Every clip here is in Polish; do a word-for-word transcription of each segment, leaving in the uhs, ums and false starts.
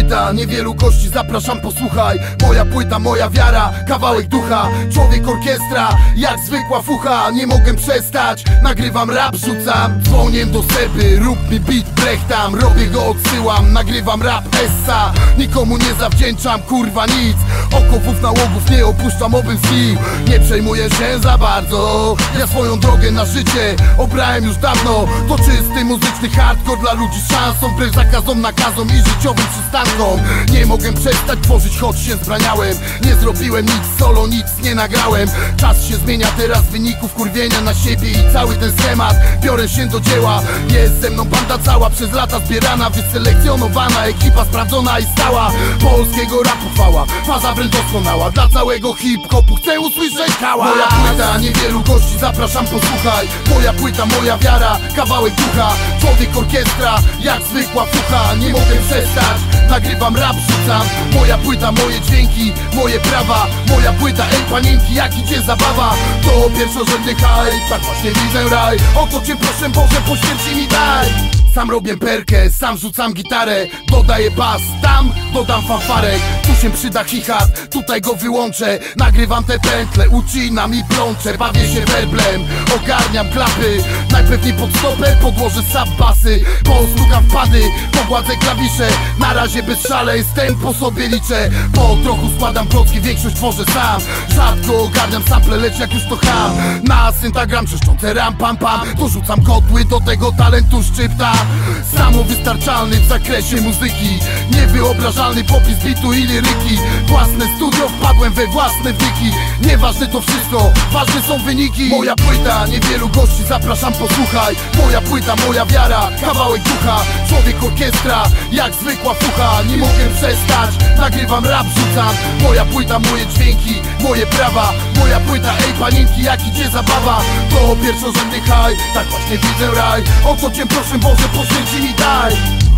płyta, niewielu gości, zapraszam posłuchaj. Moja płyta, moja wiara, kawałek ducha. Człowiek orkiestra, jak zwykła fucha. Nie mogę przestać, nagrywam rap, rzucam dzwoniem do Seby, rób mi beat, brechtam. Robię go, odsyłam, nagrywam rap, essa. Nikomu nie zawdzięczam, kurwa nic. Okopów, nałogów nie opuszczam, obym sił. Nie przejmuję się za bardzo. Ja swoją drogę na życie obrałem już dawno. To czysty muzyczny hardcore dla ludzi z szansą, wbrew zakazom, nakazom i życiowym przystankom. Nie mogę przestać tworzyć, choć się zbraniałem. Nie zrobiłem nic solo, nic nie nagrałem. Czas się zmienia, teraz wyników kurwienia na siebie i cały ten schemat. Biorę się do dzieła, jest ze mną banda cała, przez lata zbierana, wyselekcjonowana, ekipa sprawdzona i stała. Polskiego rapu chwała, faza wręcz doskonała. Dla całego hip-hopu chcę usłyszeć hałas. Moja płyta, niewielu gości, zapraszam posłuchaj. Moja płyta, moja wiara, kawałek ducha. Człowiek orkiestra, jak zwykła fucha. Nie mogę przestać, nagrywam rap, rzucam. Moja płyta, moje dźwięki, moje prawa. Moja płyta, ej panienki, jak idzie zabawa. To pierwszorzędny haj, tak właśnie widzę raj. O to cię proszę Boże, po śmierci mi daj. Sam robię perkę, sam rzucam gitarę. Dodaję bas, tam dodam fanfarek. Tu się przyda hi-hat, tutaj go wyłączę. Nagrywam te pętle, ucinam i plączę. Bawię się werblem, ogarniam klapy. Najpewniej pod stopę podłożę sub-basy. Postukam wpady, pogładzę klawisze. Na razie bez szaleństw, tempo sobie liczę. Po trochu składam klocki, większość tworzę sam. Rzadko ogarniam sample, lecz jak już to ham. Na syntagram trzeszczące ram pam pam. Dorzucam kotły, do tego talentu szczypta. Samowystarczalny w zakresie muzyki. Niewyobrażalny popis bitu i liryki. Własne studio, wpadłem we własne wiki. Nieważne to wszystko, ważne są wyniki. Moja płyta, niewielu gości, zapraszam posłuchaj. Moja płyta, moja wiara, kawałek ducha. Człowiek orkiestra, jak zwykła fucha. Nie mogę przestać, nagrywam rap, rzucam. Moja płyta, moje dźwięki, moje prawa. Moja płyta, ej panienki, jak idzie zabawa. To pierwszorzędny haj, tak właśnie widzę raj. O to cię proszę Boże, po śmierci mi daj.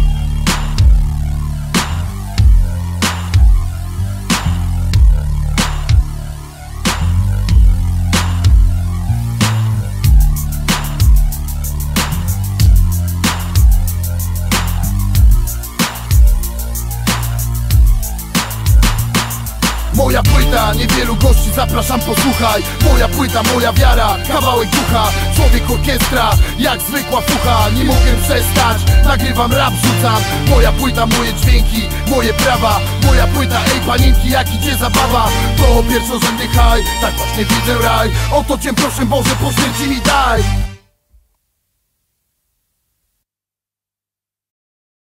Moja płyta, niewielu gości, zapraszam posłuchaj. Moja płyta, moja wiara, kawałek ducha. Człowiek orkiestra, jak zwykła fucha. Nie mogę przestać, nagrywam rap, rzucam. Moja płyta, moje dźwięki, moje prawa. Moja płyta, ej panienki, jak idzie zabawa. To pierwszorzędny haj, tak właśnie widzę raj. O to cię proszę Boże, po śmierci mi daj.